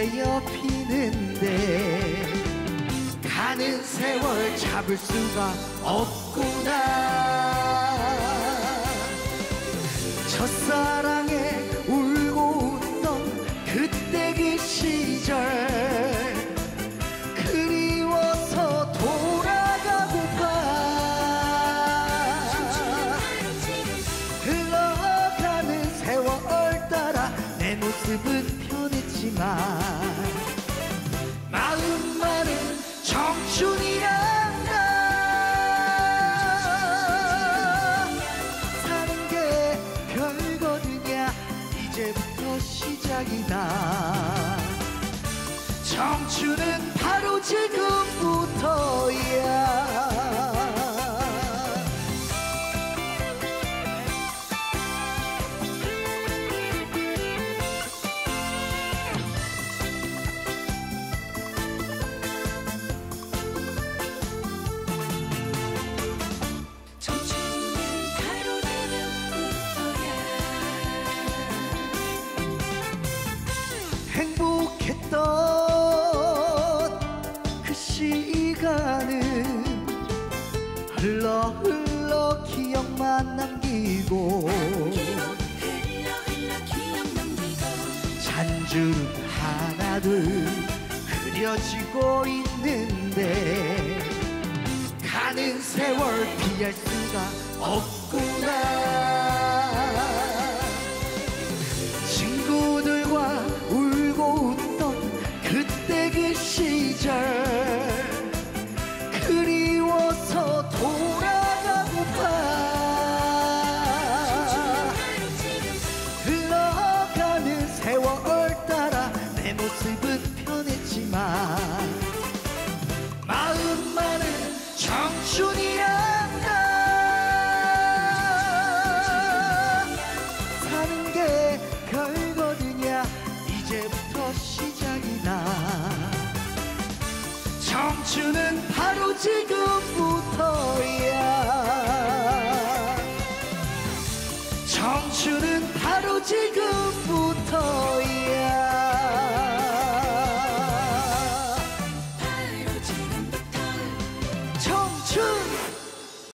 되어 피는데 가는 세월 잡을 수가 없구나. 첫사랑에 울고 웃던 그때 그 시절 그리워서 돌아가고파. 흘러가는 세월 따라 내 모습은 변했지만 마음만은 청춘이란다. 사는 게 별거느냐 이제부터 시작이다. 청춘은 바로 지금부터야. 행복했던 그 시간은 흘러 기억만 남기고 잔줄은 하나둘 흐려지고 있는데 가는 세월 피할 수가 없구나. 친구들과 울고 웃던 그때 그 시절 그리워서 돌아가고파. 흘러가는 세월 따라 내 모습은 변했지만 마음만은 청춘이란다. 사는 게 별거느냐 이제부터 시작이다. 청춘은 바로 지금부터야. 청춘은 바로 지금부터야.